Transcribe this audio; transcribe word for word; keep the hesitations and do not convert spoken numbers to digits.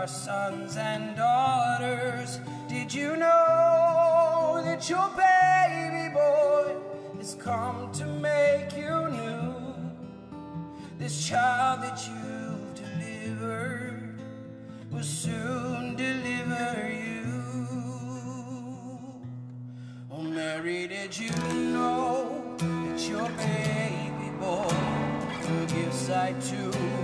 our sons and daughters. Did you know that your baby boy has come to make you new? This child that you've delivered will soon deliver you. Oh Mary, did you know that your baby boy will give sight to